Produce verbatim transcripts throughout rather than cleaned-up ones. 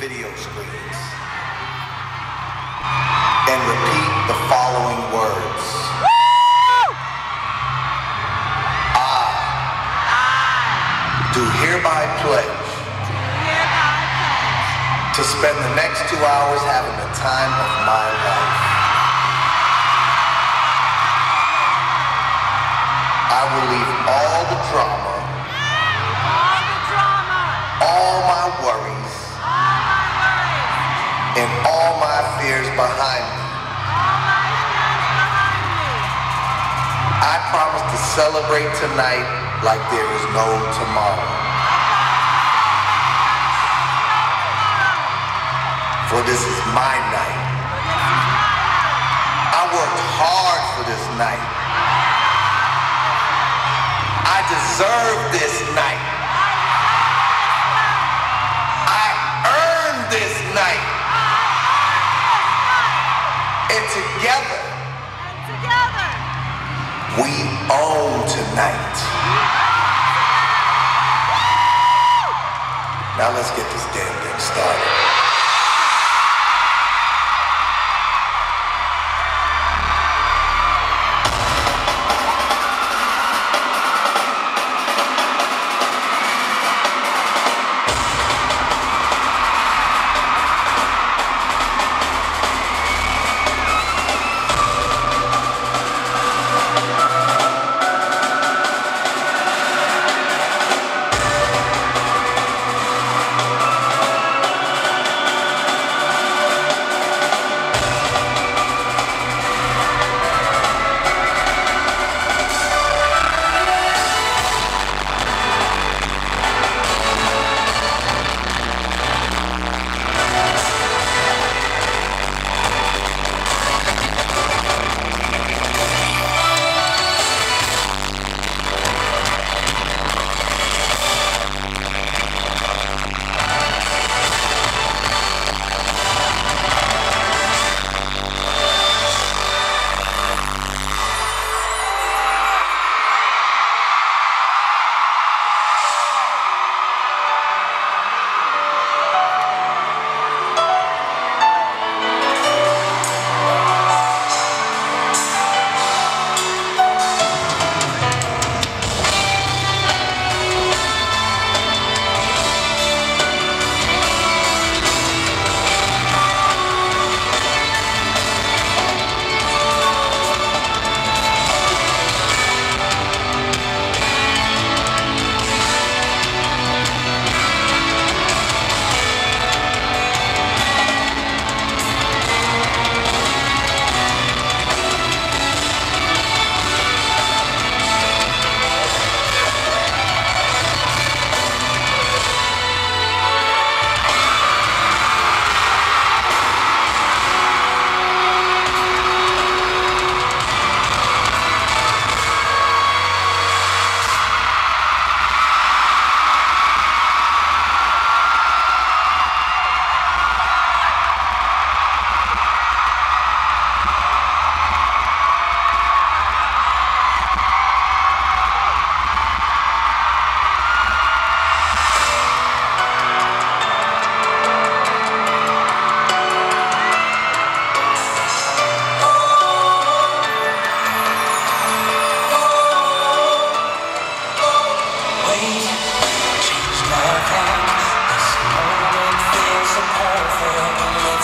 video screens and repeat the following words. I do hereby pledge to spend the next two hours having the time of my life. I will leave all the drama, all the drama, all my worries, all my worries, and all my fears behind me. all my fears behind me. I promise to celebrate tonight like there is no tomorrow. For this is my night. I worked hard for this night. I deserve this night. I earned this night. And together, And together, we own tonight. Now let's get this damn thing started.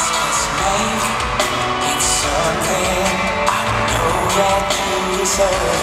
Say